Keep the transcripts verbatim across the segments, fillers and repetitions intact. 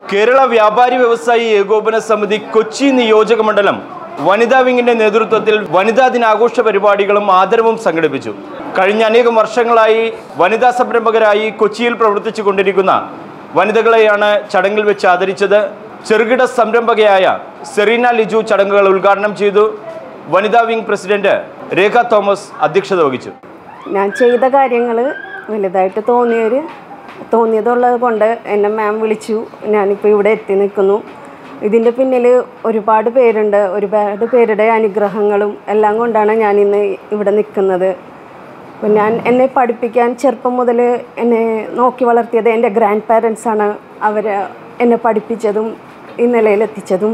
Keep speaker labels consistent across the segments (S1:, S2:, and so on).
S1: കേരള വ്യാപാരി വ്യവസായി ഏകോപന സമിതി കൊച്ചി നിയോജക മണ്ഡലം വനിതാ വിങ്ങിന്റെ നേതൃത്വത്തിൽ വനിതാ ദിനാഘോഷ പരിപാടികളും ആദരവും സംഘടിപ്പിച്ചു. കഴിഞ്ഞ അനേകം വർഷങ്ങളായി വനിതാ സംരംഭകരായി കൊച്ചിയിൽ പ്രവർത്തിച്ചു കൊണ്ടിരിക്കുന്ന വനിതകളെയാണ് ചടങ്ങിൽ വെച്ച് ആദരിച്ചത്. ചെറുകിട സംരംഭകയായ സെറീന ലിജു ചടങ്ങുകൾ ഉദ്ഘാടനം ചെയ്തു. വനിതാ വിങ് പ്രസിഡന്റ് രേഖ തോമസ് അധ്യക്ഷത വഹിച്ചു.
S2: ഞാൻ ചെയ്ത കാര്യങ്ങൾ വലുതായിട്ട് തോന്നിയൊരു തോന്നിയതുള്ളത് കൊണ്ട് എന്നെ മാം വിളിച്ചു. ഞാനിപ്പോൾ ഇവിടെ എത്തി നിൽക്കുന്നു. ഇതിൻ്റെ പിന്നിൽ ഒരുപാട് പേരുണ്ട്. ഒരുപാട് പേരുടെ അനുഗ്രഹങ്ങളും എല്ലാം കൊണ്ടാണ് ഞാനിന്ന് ഇവിടെ നിൽക്കുന്നത്. അപ്പം ഞാൻ എന്നെ പഠിപ്പിക്കാൻ ചെറുപ്പം മുതൽ എന്നെ നോക്കി വളർത്തിയത് എൻ്റെ ഗ്രാൻഡ് പാരൻസാണ്. അവർ എന്നെ പഠിപ്പിച്ചതും ഈ നിലയിലെത്തിച്ചതും.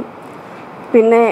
S2: പിന്നെ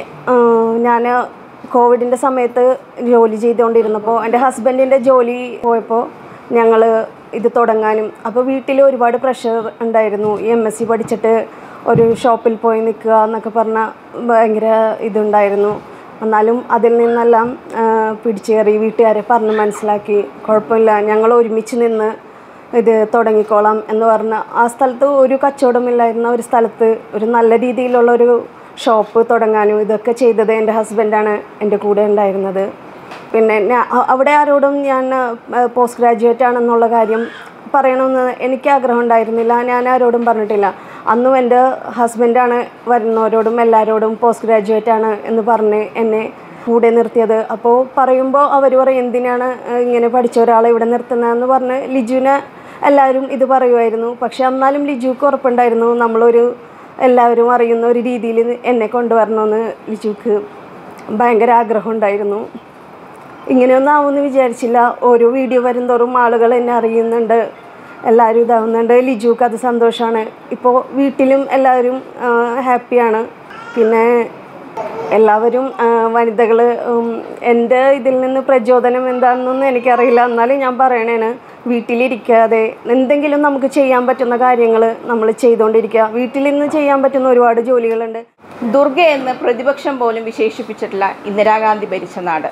S2: ഞാൻ കോവിഡിൻ്റെ സമയത്ത് ജോലി ചെയ്തുകൊണ്ടിരുന്നപ്പോൾ എൻ്റെ ഹസ്ബൻഡിൻ്റെ ജോലി പോയപ്പോൾ ഞങ്ങൾ ഇത് തുടങ്ങാനും അപ്പോൾ വീട്ടിൽ ഒരുപാട് പ്രഷർ ഉണ്ടായിരുന്നു. ഈ എം എസ് സി പഠിച്ചിട്ട് ഒരു ഷോപ്പിൽ പോയി നിൽക്കുക എന്നൊക്കെ പറഞ്ഞാൽ ഭയങ്കര ഇതുണ്ടായിരുന്നു. എന്നാലും അതിൽ നിന്നെല്ലാം പിടിച്ചു കയറി വീട്ടുകാരെ പറഞ്ഞ് മനസ്സിലാക്കി കുഴപ്പമില്ല, ഞങ്ങൾ ഒരുമിച്ച് നിന്ന് ഇത് തുടങ്ങിക്കോളാം എന്ന് പറഞ്ഞ ആ സ്ഥലത്ത് ഒരു കച്ചവടമില്ലായിരുന്ന ഒരു സ്ഥലത്ത് ഒരു നല്ല രീതിയിലുള്ളൊരു ഷോപ്പ് തുടങ്ങാനും ഇതൊക്കെ ചെയ്തത് എൻ്റെ ഹസ്ബൻഡാണ് എൻ്റെ കൂടെ ഉണ്ടായിരുന്നത്. പിന്നെ അവിടെ ആരോടും ഞാൻ പോസ്റ്റ് ഗ്രാജുവേറ്റ് ആണെന്നുള്ള കാര്യം പറയണമെന്ന് എനിക്ക് ആഗ്രഹം ഉണ്ടായിരുന്നില്ല. ഞാൻ ആരോടും പറഞ്ഞിട്ടില്ല. അന്നും എൻ്റെ ഹസ്ബൻഡാണ് വരുന്നവരോടും എല്ലാവരോടും പോസ്റ്റ് ഗ്രാജുവേറ്റ് ആണ് എന്ന് പറഞ്ഞ് എന്നെ കൂടെ നിർത്തിയത്. അപ്പോൾ പറയുമ്പോൾ അവർ പറയും എന്തിനാണ് ഇങ്ങനെ പഠിച്ച ഒരാളെ ഇവിടെ നിർത്തുന്നതെന്ന് പറഞ്ഞ് ലിജുവിനെ എല്ലാവരും ഇത് പറയുമായിരുന്നു. പക്ഷെ എന്നാലും ലിജുക്ക് ഉറപ്പുണ്ടായിരുന്നു നമ്മളൊരു എല്ലാവരും അറിയുന്ന ഒരു രീതിയിൽ എന്നെ കൊണ്ടുവരണമെന്ന് ലിജുക്ക് ഭയങ്കര ആഗ്രഹം ഉണ്ടായിരുന്നു. ഇങ്ങനെയൊന്നും ആവുമെന്ന് വിചാരിച്ചില്ല. ഓരോ വീഡിയോ വരുന്തോറും ആളുകൾ എന്നെ അറിയുന്നുണ്ട്, എല്ലാവരും ഇതാവുന്നുണ്ട്. ലിജുക്ക് അത് സന്തോഷമാണ്. ഇപ്പോൾ വീട്ടിലും എല്ലാവരും ഹാപ്പിയാണ്. പിന്നെ എല്ലാവരും വനിതകൾ എൻ്റെ ഇതിൽ നിന്ന് പ്രചോദനം എന്താണെന്നൊന്നും എനിക്കറിയില്ല. എന്നാലും ഞാൻ പറയണേന് വീട്ടിലിരിക്കാതെ എന്തെങ്കിലും നമുക്ക് ചെയ്യാൻ പറ്റുന്ന കാര്യങ്ങൾ നമ്മൾ ചെയ്തുകൊണ്ടിരിക്കുക. വീട്ടിൽ നിന്ന് ചെയ്യാൻ പറ്റുന്ന ഒരുപാട് ജോലികളുണ്ട്.
S3: ദുർഗ എന്ന് പ്രതിപക്ഷം പോലും വിശേഷിപ്പിച്ചിട്ടുള്ള ഇന്ദിരാഗാന്ധി ഭരിച്ച നാട്,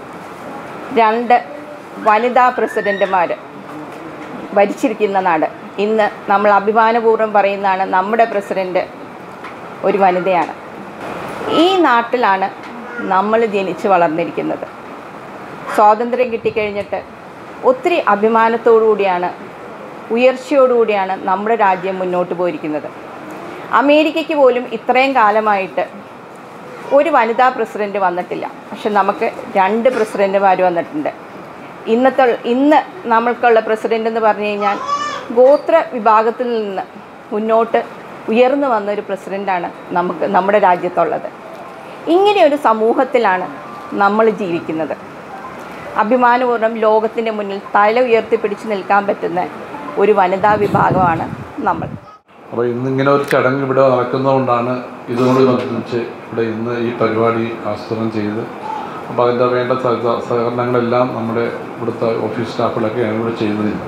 S3: രണ്ട് വനിതാ പ്രസിഡന്റുമാർ ഭരിച്ചിരിക്കുന്ന നാട്. ഇന്ന് നമ്മൾ അഭിമാനപൂർവ്വം പറയുന്നതാണ് നമ്മുടെ പ്രസിഡന്റ് ഒരു വനിതയാണ്. ഈ നാട്ടിലാണ് നമ്മൾ ജനിച്ച് വളർന്നിരിക്കുന്നത്. സ്വാതന്ത്ര്യം കിട്ടിക്കഴിഞ്ഞിട്ട് ഒത്തിരി അഭിമാനത്തോടുകൂടിയാണ് ഉയർച്ചയോടുകൂടിയാണ് നമ്മുടെ രാജ്യം മുന്നോട്ട് പോയിരിക്കുന്നത്. അമേരിക്കയ്ക്ക് പോലും ഇത്രയും കാലമായിട്ട് ഒരു വനിതാ പ്രസിഡൻറ്റ് വന്നിട്ടില്ല. പക്ഷെ നമുക്ക് രണ്ട് പ്രസിഡൻറ്റുമാർ വന്നിട്ടുണ്ട്. ഇന്നത്തെ ഇന്ന് നമ്മൾക്കുള്ള പ്രസിഡൻ്റ് എന്ന് പറഞ്ഞു കഴിഞ്ഞാൽ ഗോത്ര വിഭാഗത്തിൽ നിന്ന് മുന്നോട്ട് ഉയർന്നു വന്നൊരു പ്രസിഡൻ്റാണ് നമുക്ക് നമ്മുടെ രാജ്യത്തുള്ളത്. ഇങ്ങനെയൊരു സമൂഹത്തിലാണ് നമ്മൾ ജീവിക്കുന്നത്. അഭിമാനപൂർവ്വം ലോകത്തിൻ്റെ മുന്നിൽ തല ഉയർത്തിപ്പിടിച്ച് നിൽക്കാൻ പറ്റുന്ന ഒരു വനിതാ വിഭാഗമാണ് നമ്മൾ.
S4: അപ്പോൾ ഇന്നിങ്ങനെ ഒരു ചടങ്ങ് ഇവിടെ നടക്കുന്നതുകൊണ്ടാണ് ഇതുകൊണ്ട് ബന്ധിച്ച് ഇവിടെ ഇന്ന് ഈ പരിപാടി ആസൂത്രണം ചെയ്ത് അപ്പോൾ അതിൻ്റെ വേണ്ട സഹകരണങ്ങളെല്ലാം നമ്മുടെ ഇവിടുത്തെ ഓഫീസ് സ്റ്റാഫുകളൊക്കെയാണ് ഇവിടെ ചെയ്യുന്നതില്ല.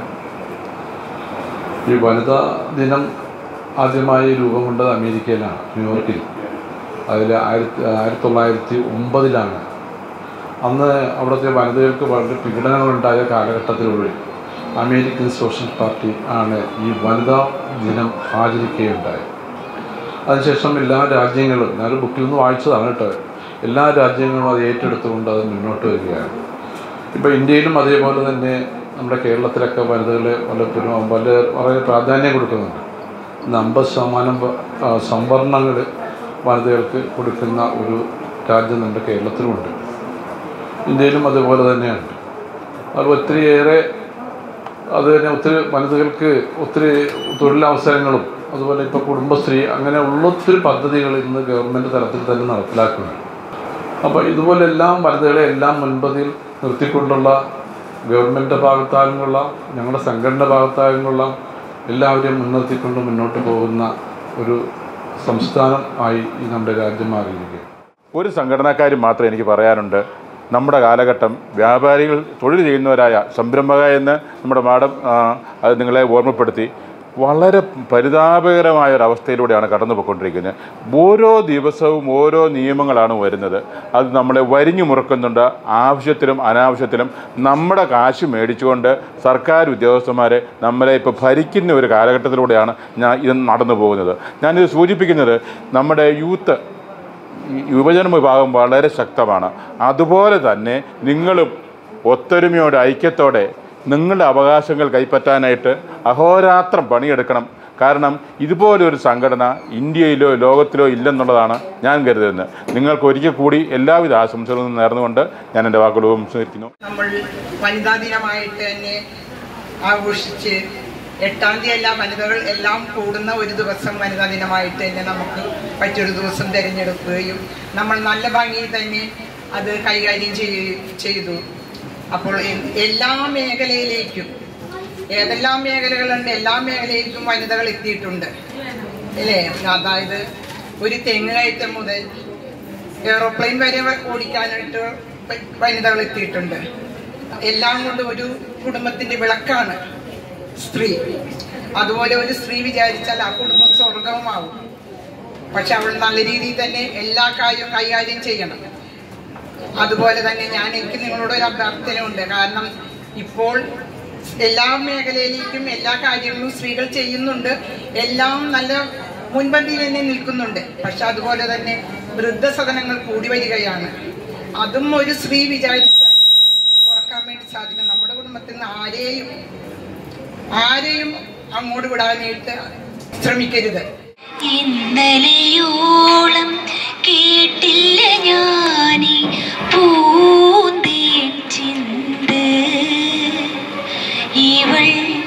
S4: ഈ വനിതാ ദിനം ആദ്യമായി രൂപം കൊണ്ടത് അമേരിക്കയിലാണ്, ന്യൂയോർക്കിൽ. അതിൽ ആയിരത്തി ആയിരത്തി തൊള്ളായിരത്തി ഒമ്പതിലാണ്. അന്ന് അവിടുത്തെ വനിതകൾക്ക് വളരെ പീഡനങ്ങളുണ്ടായ കാലഘട്ടത്തിലൂടെ അമേരിക്കൻ സോഷ്യലിസ്റ്റ് പാർട്ടി ആണ് ഈ വനിതാ ദിനം ആചരിക്കുകയുണ്ടായത്. അതിനുശേഷം എല്ലാ രാജ്യങ്ങളും, ഞാനൊരു ബുക്കിൽ നിന്ന് വായിച്ചതാണ് കേട്ടോ, എല്ലാ രാജ്യങ്ങളും അത് ഏറ്റെടുത്തുകൊണ്ട് അത് മുന്നോട്ട് വരികയാണ്. ഇപ്പോൾ ഇന്ത്യയിലും അതേപോലെ തന്നെ നമ്മുടെ കേരളത്തിലൊക്കെ വനിതകളെ വല്ലപ്പോഴും വളരെ വളരെ പ്രാധാന്യം കൊടുക്കുന്നുണ്ട്. ഇന്ന് അമ്പത് ശതമാനം സംവരണങ്ങൾ വനിതകൾക്ക് കൊടുക്കുന്ന ഒരു രാജ്യം നമ്മുടെ കേരളത്തിലുമുണ്ട്. ഇന്ത്യയിലും അതുപോലെ തന്നെയാണ്. അത് ഒത്തിരിയേറെ അത് തന്നെ ഒത്തിരി വനിതകൾക്ക് ഒത്തിരി തൊഴിലവസരങ്ങളും അതുപോലെ ഇപ്പോൾ കുടുംബശ്രീ അങ്ങനെ ഉള്ള ഒത്തിരി പദ്ധതികൾ ഇന്ന് ഗവൺമെൻറ് തലത്തിൽ തന്നെ നടപ്പിലാക്കുന്നുണ്ട്. അപ്പോൾ ഇതുപോലെല്ലാം വനിതകളെ എല്ലാം മുൻപതിൽ നിർത്തിക്കൊണ്ടുള്ള ഗവൺമെൻറ് ഭാഗത്തായുള്ള ഞങ്ങളുടെ സംഘടന ഭാഗത്തായുള്ള എല്ലാവരെയും മുൻനിർത്തിക്കൊണ്ട് മുന്നോട്ട് പോകുന്ന ഒരു സംസ്ഥാനം ആയി ഈ നമ്മുടെ രാജ്യം മാറിയിരിക്കുക.
S5: ഒരു സംഘടനക്കാരും മാത്രം എനിക്ക് പറയാനുണ്ട്. നമ്മുടെ കാലഘട്ടം വ്യാപാരികൾ തൊഴിൽ ചെയ്യുന്നവരായ സംരംഭക എന്ന് നമ്മുടെ മാഡം അത് നിങ്ങളെ ഓർമ്മപ്പെടുത്തി. വളരെ പരിതാപകരമായ ഒരവസ്ഥയിലൂടെയാണ് കടന്നു പോയിക്കൊണ്ടിരിക്കുന്നത്. ഓരോ ദിവസവും ഓരോ നിയമങ്ങളാണ് വരുന്നത്. അത് നമ്മളെ വരിഞ്ഞു മുറുക്കുന്നുണ്ട്. ആവശ്യത്തിലും അനാവശ്യത്തിലും നമ്മുടെ കാശ് മേടിച്ചുകൊണ്ട് സർക്കാർ ഉദ്യോഗസ്ഥന്മാരെ നമ്മളെ ഇപ്പോൾ ഭരിക്കുന്ന ഒരു കാലഘട്ടത്തിലൂടെയാണ് ഞാൻ ഇത് നടന്നു പോകുന്നത്. ഞാനിത് സൂചിപ്പിക്കുന്നത് നമ്മുടെ യൂത്ത് യുവജന വിഭാഗം വളരെ ശക്തമാണ്. അതുപോലെ തന്നെ നിങ്ങളും ഒത്തൊരുമയോടെ ഐക്യത്തോടെ നിങ്ങളുടെ അവകാശങ്ങൾ കൈപ്പറ്റാനായിട്ട് അഹോരാത്രം പണിയെടുക്കണം. കാരണം ഇതുപോലൊരു സംഘടന ഇന്ത്യയിലോ ലോകത്തിലോ ഇല്ലെന്നുള്ളതാണ് ഞാൻ കരുതുന്നത്. നിങ്ങൾക്ക് ഒരിക്കൽ കൂടി എല്ലാവിധ ആശംസകളും നേർന്നുകൊണ്ട് ഞാൻ എൻ്റെ വാക്കുകൾ ഉപസംഹരിക്കുന്നു.
S6: നമ്മൾ വനിതാ ദിനമായിട്ട് തന്നെ ആഘോഷിച്ച് എട്ടാം തീയതി എല്ലാ വനിതകൾ എല്ലാം കൂടുന്ന ഒരു ദിവസം വനിതാ ദിനമായിട്ട് തന്നെ നമുക്ക് പറ്റിയൊരു ദിവസം തിരഞ്ഞെടുക്കുകയും നമ്മൾ നല്ല ഭംഗിയിൽ തന്നെ അത് കൈകാര്യം ചെയ്തു. അപ്പോൾ എല്ലാ മേഖലയിലേക്കും ഏതെല്ലാം മേഖലകളുണ്ട് എല്ലാ മേഖലയിലേക്കും വനിതകൾ എത്തിയിട്ടുണ്ട് അല്ലേ. അതായത് ഒരു തെങ്ങ് കയറ്റം മുതൽ എയ്റോപ്ലെയിൻ വരെ ഓടിക്കാനായിട്ട് വനിതകൾ എത്തിയിട്ടുണ്ട്. എല്ലാം കൊണ്ട് ഒരു കുടുംബത്തിന്റെ വിളക്കാണ് സ്ത്രീ. അതുപോലെ ഒരു സ്ത്രീ വിചാരിച്ചാൽ ആ കുടുംബം സ്വർഗവുമാവും. പക്ഷെ അവൾ നല്ല രീതിയിൽ തന്നെ എല്ലാ കാര്യവും കൈകാര്യം ചെയ്യണം. അതുപോലെ തന്നെ ഞാൻ എനിക്ക് നിങ്ങളോട് ഒരു അഭ്യർത്ഥനയുണ്ട്. കാരണം ഇപ്പോൾ എല്ലാ മേഖലയിലേക്കും എല്ലാ കാര്യങ്ങളും സ്ത്രീകൾ ചെയ്യുന്നുണ്ട്. എല്ലാം നല്ല മുൻപന്തിയിൽ തന്നെ നിൽക്കുന്നുണ്ട്. പക്ഷെ അതുപോലെ തന്നെ വൃദ്ധസദനങ്ങൾ കൂടി വരികയാണ്. അതും ഒരു സ്ത്രീ വിചാരിച്ചാൽ കുറക്കാൻ വേണ്ടി സാധിക്കും. നമ്മുടെ കുടുംബത്തിൽ നിന്ന് ആരെയും ആരെയും അങ്ങോട്ട് വിടാനായിട്ട് ശ്രമിക്കരുത്.
S7: ഇന്നലെയോളം കേട്ടില്ല ഞാനീ പൂന്തേൻ ചിന്ത്, ഇവൾ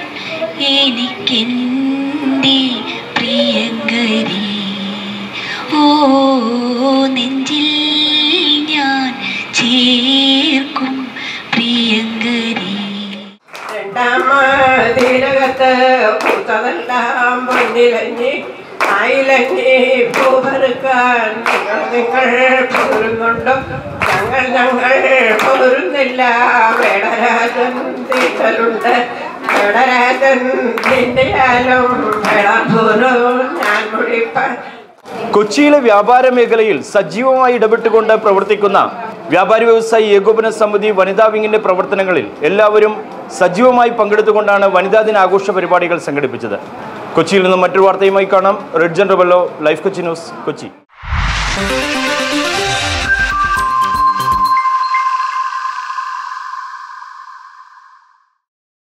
S7: എനിക്കെൻ്റെ പ്രിയങ്കരി. ഓ നെഞ്ചിൽ ഞാൻ ചേർക്കും പ്രിയങ്കരി.
S8: രണ്ടാമതിലകത്ത് പൂത്തതെല്ലാം പൊന്നിലഞ്ഞി ഐലൻഡി പൂവറുക്കാൻ നിങ്ങൾ നിങ്ങൾ പോരുന്നുണ്ടോ? ഞങ്ങൾ ഞങ്ങൾ പോരുന്നില്ല. വേടരാജൻ തീറ്റലുണ്ട്. വേടരാജൻ തിണ്ടിയാലും വേടാൻ പോലും ഞാൻ മുടിപ്പാൻ.
S1: കൊച്ചിയിലെ വ്യാപാര മേഖലയിൽ സജീവമായി ഇടപെട്ടുകൊണ്ട് പ്രവർത്തിക്കുന്ന വ്യാപാരി വ്യവസായി ഏകോപന സമിതി വനിതാ വിങ്ങിന്റെ പ്രവർത്തനങ്ങളിൽ എല്ലാവരും സജീവമായി പങ്കെടുത്തുകൊണ്ടാണ് വനിതാ ദിന ആഘോഷ പരിപാടികൾ സംഘടിപ്പിച്ചത്. കൊച്ചിയിൽ നിന്നും മറ്റൊരു വാർത്തയുമായി കാണാം. റെഡ് ജൻ റബല്ലോ, ലൈഫ് കൊച്ചി ന്യൂസ്, കൊച്ചി.